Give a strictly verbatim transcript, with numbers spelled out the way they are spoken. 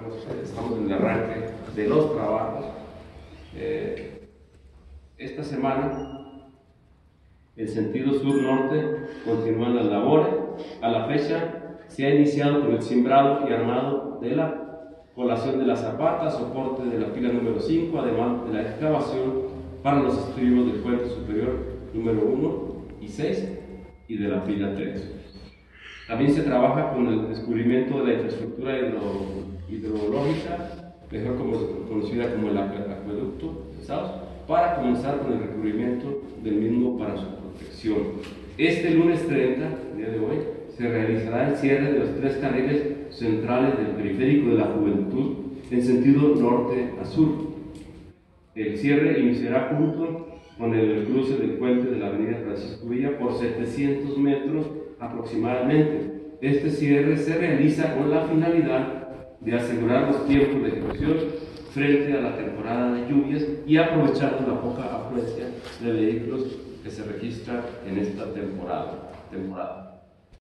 Bueno, estamos en el arranque de los trabajos. Eh, esta semana, en sentido sur-norte, continúan las labores. A la fecha, se ha iniciado con el cimbrado y armado de la colación de la zapata, soporte de la pila número cinco, además de la excavación para los estribos del puente superior número uno y seis y de la pila tres. También se trabaja con el descubrimiento de la infraestructura hidro, hidrológica, mejor como, conocida como el acueducto de Saos, para comenzar con el recubrimiento del mismo para su protección. Este lunes treinta, el día de hoy, se realizará el cierre de los tres carriles centrales del periférico de la Juventud en sentido norte a sur. El cierre iniciará junto con el cruce del puente de la avenida Francisco Villa por setecientos metros aproximadamente. Este cierre se realiza con la finalidad de asegurar los tiempos de ejecución frente a la temporada de lluvias y aprovechando la poca afluencia de vehículos que se registra en esta temporada. temporada.